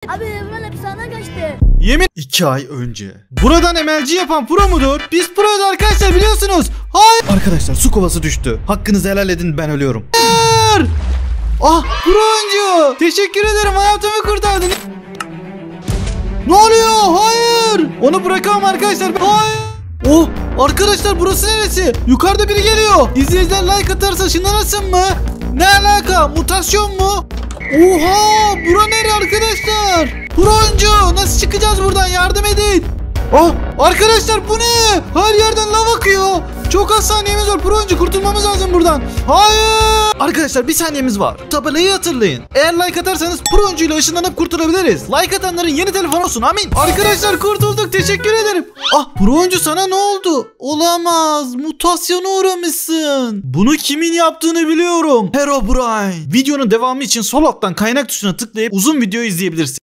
Abi Evren hapishaneden kaçtı. Yemin 2 ay önce. Buradan emelci yapan pro mudur? Biz proyuz arkadaşlar, biliyorsunuz. Hayır. Arkadaşlar su kovası düştü. Hakkınızı helal edin, ben ölüyorum. Hayır. Ah, pro oyuncu. Teşekkür ederim, hayatımı kurtardın. Ne oluyor? Hayır. Onu bırakamam arkadaşlar. Hayır. Oh, arkadaşlar burası neresi? Yukarıda biri geliyor. İzleyiciler like atarsa ışınlanırsın mı? Ne alaka? Mutasyon mu? Oha, bura nere arkadaşlar? Pro oyuncu, nasıl çıkacağız buradan? Yardım edin. Oh, arkadaşlar bu ne? Her yerden lav akıyor. Çok az saniyemiz var. Pro oyuncu, kurtulmamız lazım buradan. Hayır. Arkadaşlar bir saniyemiz var. Tabelayı hatırlayın. Eğer like atarsanız pro oyuncuyla ışınlanıp kurtulabiliriz. Like atanların yeni telefon olsun, amin. Arkadaşlar kurtulduk, teşekkür ederim. Ah, pro oyuncu sana ne oldu? Olamaz, mutasyona uğramışsın. Bunu kimin yaptığını biliyorum. Herobrine. Videonun devamı için sol alttan kaynak tuşuna tıklayıp uzun videoyu izleyebilirsin.